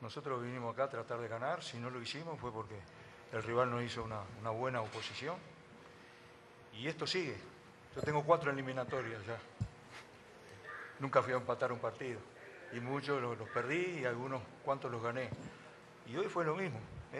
Nosotros vinimos acá a tratar de ganar. Si no lo hicimos fue porque el rival no hizo una buena oposición. Y esto sigue. Yo tengo 4 eliminatorias ya. Nunca fui a empatar un partido. Y muchos los perdí y algunos cuantos los gané. Y hoy fue lo mismo.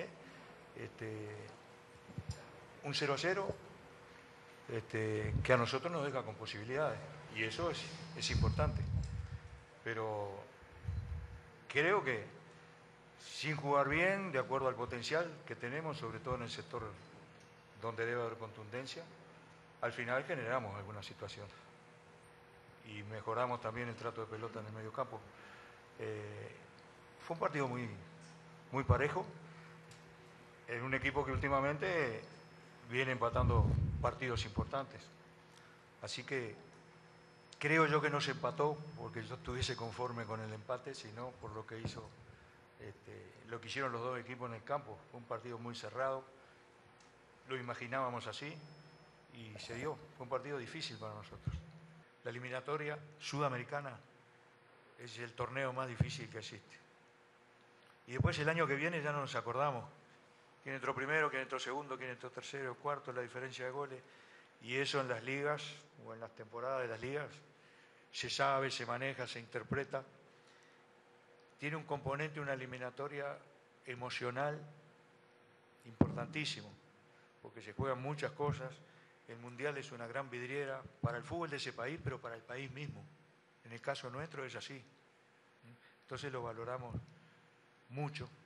Un 0-0 que a nosotros nos deja con posibilidades. Y eso es importante. Pero creo que sin jugar bien, de acuerdo al potencial que tenemos, sobre todo en el sector donde debe haber contundencia, al final generamos alguna situación. Y mejoramos también el trato de pelota en el medio campo. Fue un partido muy parejo, en un equipo que últimamente viene empatando partidos importantes. Así que creo yo que no se empató porque yo estuviese conforme con el empate, sino por lo que lo que hicieron los dos equipos en el campo. Fue un partido muy cerrado, lo imaginábamos así y se dio. Fue un partido difícil para nosotros. La eliminatoria sudamericana es el torneo más difícil que existe. Y después el año que viene ya no nos acordamos quién entró primero, quién entró segundo, quién entró tercero, cuarto, la diferencia de goles. Y eso en las ligas o en las temporadas de las ligas se sabe, se maneja, se interpreta. Tiene un componente, una eliminatoria emocional importantísimo, porque se juegan muchas cosas. El Mundial es una gran vidriera para el fútbol de ese país, pero para el país mismo. En el caso nuestro es así. Entonces lo valoramos mucho.